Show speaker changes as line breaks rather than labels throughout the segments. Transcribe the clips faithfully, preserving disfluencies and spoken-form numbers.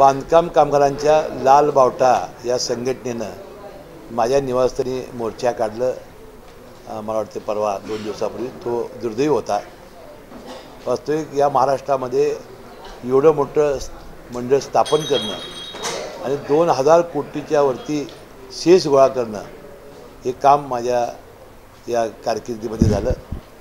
बांधकाम कामगारांच्या लाल बावटा या संघटनेनं माझ्या निवासस्थानी मोर्चा काढलं. मला वाटते परवा दोन दिवसापूर्वी तो दुर्दैवी होता. वास्तविक या महाराष्ट्रामध्ये एवढं मोठं मंडळ स्थापन करणं आणि दोन हजार कोटीच्या वरती शेष गोळा करणं हे काम माझ्या या कारकिर्दीमध्ये झालं.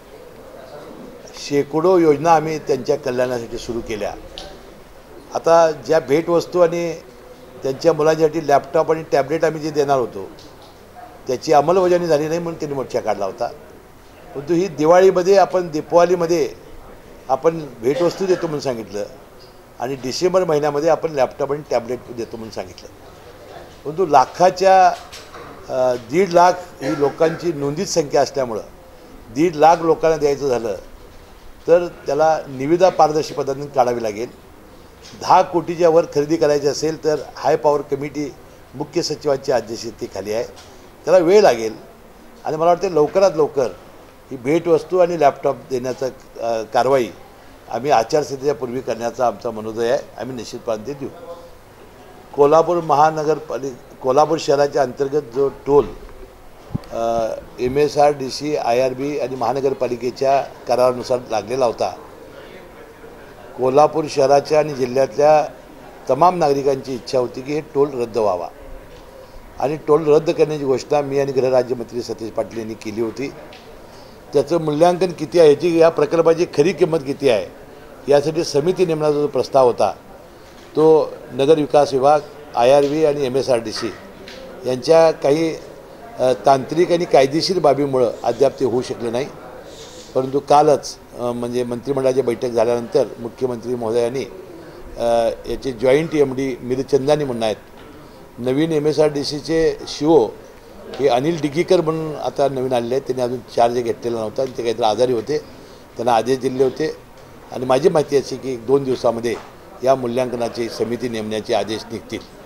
शेकडो योजना आम्ही त्यांच्या कल्याणासाठी सुरू केल्या. आता ज्या भेटवस्तू आणि त्यांच्या मुलांसाठी लॅपटॉप आणि टॅबलेट आम्ही जे देणार होतो त्याची अंमलबजावणी झाली नाही म्हणून त्यांनी मोर्चा काढला होता. परंतु ही दिवाळीमध्ये आपण दीपावलीमध्ये आपण भेटवस्तू देतो म्हणून सांगितलं आणि डिसेंबर महिन्यामध्ये आपण लॅपटॉप आणि टॅबलेट देतो म्हणून सांगितलं. परंतु लाखाच्या दीड लाख ही लोकांची नोंदीत संख्या असल्यामुळं दीड लाख लोकांना द्यायचं झालं तर त्याला निविदा पारदर्शी पद्धतीने काढावी लागेल. दहा कोटीच्या वर खरेदी करायची असेल तर हाय पॉवर कमिटी मुख्य सचिवांच्या अध्यक्षतेखाली आहे. त्याला वेळ लागेल आणि मला वाटते लवकरात लवकर ही भेटवस्तू आणि लॅपटॉप देण्याचं कारवाई आम्ही आचारसंहितेच्या पूर्वी करण्याचा आमचा मनोदय आहे. आम्ही निश्चितपणे ते देऊ. कोल्हापूर महानगरपालिका कोल्हापूर शहराच्या अंतर्गत जो toll M S R D C I R B आणि महानगरपालिकेच्या करारानुसार लागलेला होता. कोल्हापूर शहराच्या आणि जिल्ह्यातल्या तमाम नागरिकांची इच्छा होती की हे टोल रद्द व्हावा आणि टोल रद्द करण्याची घोषणा मी आणि गृहराज्यमंत्री सतीश पाटील यांनी केली होती. त्याचं मूल्यांकन किती आहे, याची या प्रकल्पाची खरी किंमत किती आहे यासाठी समिती नेमण्याचा जो प्रस्ताव होता तो नगरविकास विभाग आय आर बी आणि M S R D C यांच्या काही तांत्रिक आणि कायदेशीर बाबीमुळं अद्याप ते होऊ शकले नाही. परंतु कालच म्हणजे मंत्रिमंडळाची बैठक झाल्यानंतर मुख्यमंत्री महोदयांनी याचे जॉईंट एम डी मिरचंदानी म्हणून आहेत. नवीन एम एस आर डी सीचे सी ओ हे अनिल डिगीकर म्हणून आता नवीन आलेले आहेत. त्यांनी अजून चार्ज घेतलेला नव्हता आणि ते काहीतरी आजारी होते. त्यांना आदेश दिले होते आणि माझी माहिती अशी की दोन दिवसामध्ये या मूल्यांकनाची समिती नेमण्याचे आदेश निघतील.